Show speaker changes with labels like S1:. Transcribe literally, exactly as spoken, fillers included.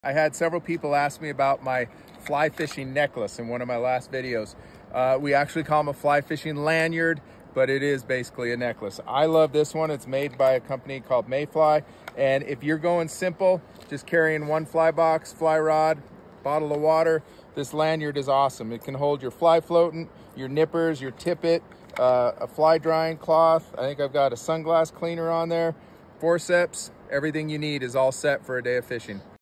S1: I had several people ask me about my fly fishing necklace in one of my last videos. Uh, we actually call them a fly fishing lanyard, but it is basically a necklace. I love this one. It's made by a company called Mayfly. And if you're going simple, just carrying one fly box, fly rod, bottle of water, this lanyard is awesome. It can hold your fly floatant, your nippers, your tippet, uh, a fly drying cloth. I think I've got a sunglass cleaner on there, forceps. Everything you need is all set for a day of fishing.